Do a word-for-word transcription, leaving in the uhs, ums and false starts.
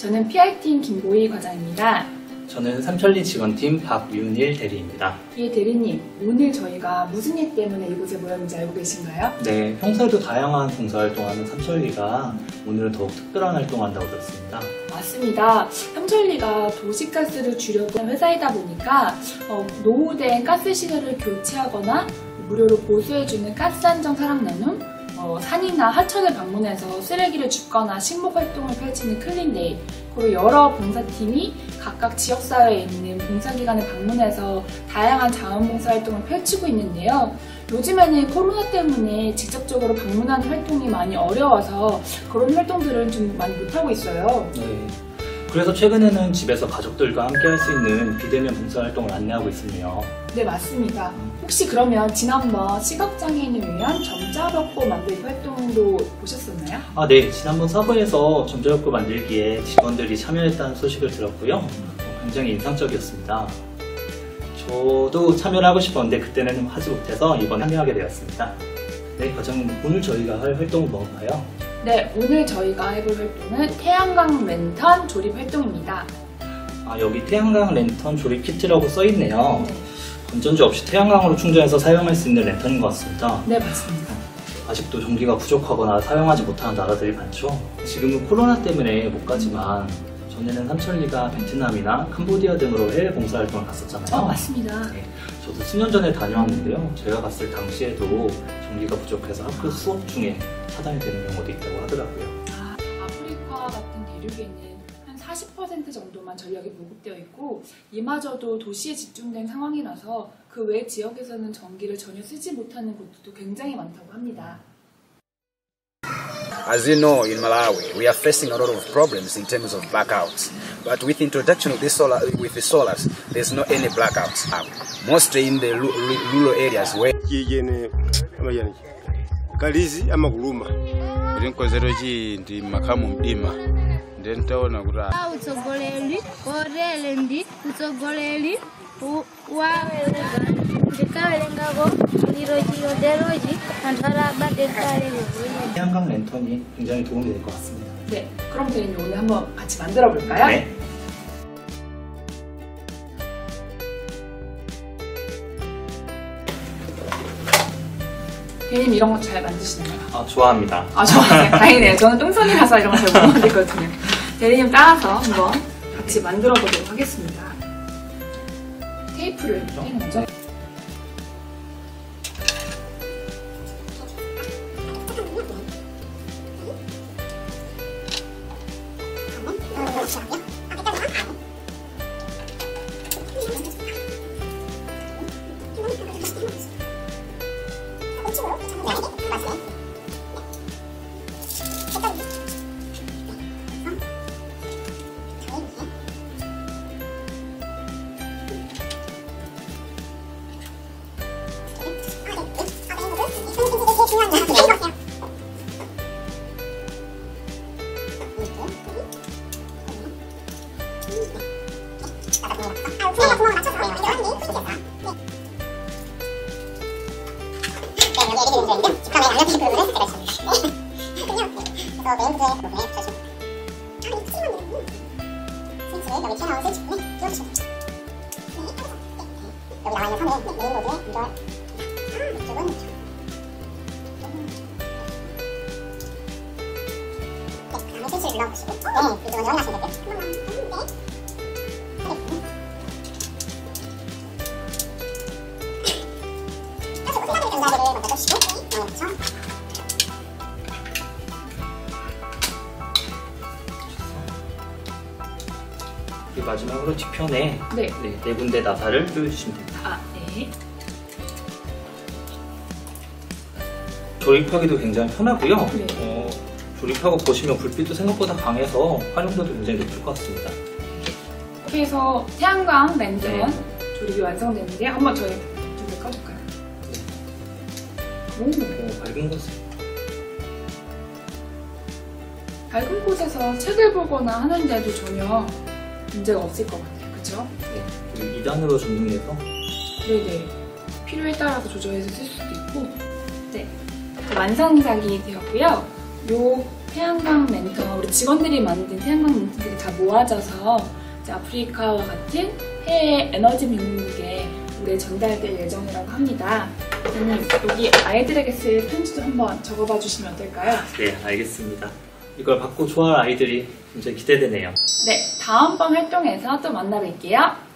저는 피알팀 김보희 과장입니다. 저는 삼천리 지원팀 박윤일 대리입니다. 예, 대리님, 오늘 저희가 무슨 일 때문에 이곳에 모였는지 알고 계신가요? 네, 평소에도 다양한 봉사활동하는 삼천리가 오늘은 더욱 특별한 활동한다고 들었습니다. 맞습니다. 삼천리가 도시가스를 줄여고 회사이다 보니까 어, 노후된 가스 시설을 교체하거나 무료로 보수해주는 가스 안정 사랑 나눔, 어, 산이나 하천을 방문해서 쓰레기를 줍거나 식목 활동을 펼치는 클린데이, 그리고 여러 봉사팀이 각각 지역사회에 있는 봉사기관을 방문해서 다양한 자원봉사 활동을 펼치고 있는데요. 요즘에는 코로나 때문에 직접적으로 방문하는 활동이 많이 어려워서 그런 활동들은 좀 많이 못하고 있어요. 네. 그래서 최근에는 집에서 가족들과 함께 할 수 있는 비대면 봉사활동을 안내하고 있습니다. 네, 맞습니다. 혹시 그러면 지난번 시각장애인을 위한 점자벽보 만들기 활동도 보셨었나요? 아, 네. 지난번 사부에서 점자벽보 만들기에 직원들이 참여했다는 소식을 들었고요. 굉장히 인상적이었습니다. 저도 참여를 하고 싶었는데 그때는 하지 못해서 이번에 참여하게 되었습니다. 네, 과장님, 오늘 저희가 할 활동은 뭔가요? 네, 오늘 저희가 해볼 활동은 태양광 랜턴 조립 활동입니다. 아, 여기 태양광 랜턴 조립 키트라고 써있네요. 네. 건전지 없이 태양광으로 충전해서 사용할 수 있는 랜턴인 것 같습니다. 네, 맞습니다. 아직도 전기가 부족하거나 사용하지 못하는 나라들이 많죠. 지금은 코로나 때문에 못 가지만 전에는 삼천리가 베트남이나 캄보디아 등으로 해외 봉사활동을 갔었잖아요. 어, 맞습니다. 네, 저도 수년 전에 다녀왔는데요. 제가 갔을 당시에도 전기가 부족해서 학교 수업 중에 차단이 되는 경우도 있다고 하더라고요. 아, 아프리카 같은 대륙에는 한 사십 퍼센트 정도만 전력이 보급되어 있고 이마저도 도시에 집중된 상황이라서 그 외 지역에서는 전기를 전혀 쓰지 못하는 곳도 굉장히 많다고 합니다. As you know, in Malawi, we are facing a lot of problems in terms of blackouts. But with the introduction of the solar, with the solars, there's no any blackouts. Mostly in the rural areas where. Kalizi ama kuluma. Rinkozero chi ndi makamu mdima. Ndentaona kuti utsogoleri orele ndi utsogoleri wawerenga ndikawerengako liroji yoderoji antharaba dekale. 태양광 랜턴이 굉장히 도움이 될 것 같습니다. 네, 그럼 저희는 오늘 한번 같이 만들어 볼까요? 네. 대리님 이런 거 잘 만드시나요? 아, 좋아합니다. 아, 좋아요. 다행이네요. 저는 똥손이라서 이런 거 잘 못 만들거든요. 대리님 따라서 한번 같이 만들어 보도록 하겠습니다. 테이프를 떼는 거죠? 마지막으로 뒤편에 네. 네, 네 군데 나사를 조여주시면 됩니다. 아, 네. 조립하기도 굉장히 편하고요. 네. 어, 조립하고 보시면 불빛도 생각보다 강해서 활용도도 굉장히 높을 것 같습니다. 이렇게 해서 태양광 랜턴 네. 조립이 완성됐는데요. 한번 저희 불을 꺼줄까요? 오, 오, 밝은 곳에. 밝은 곳에서 책을 보거나 하는데도 전혀 문제가 없을 것 같아요. 그렇죠? 네. 그리고 이 단으로 전등해서 네네. 필요에 따라서 조절해서 쓸 수도 있고. 네. 완성작이 되었고요. 요 태양광 랜턴, 우리 직원들이 만든 태양광 랜턴들이 다 모아져서 이제 아프리카와 같은 해외 에너지 빈국에 올해 전달될 예정이라고 합니다. 선생님, 여기 아이들에게 쓸 편지도 한번 적어봐 주시면 어떨까요? 네, 알겠습니다. 이걸 받고 좋아할 아이들이 굉장히 기대되네요. 네, 다음번 활동에서 또 만나 뵐게요.